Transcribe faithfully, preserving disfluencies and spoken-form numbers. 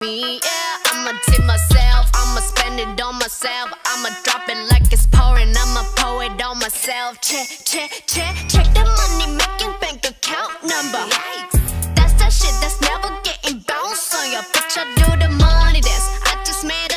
me, yeah. I'ma tip myself, I'ma spend it on myself. I'ma drop it like it's pouring, I'ma pour it on myself. Check, check, check, check the money making bank account number. That's that shit that's never getting bounced on your bitch. I do the money dance, I just made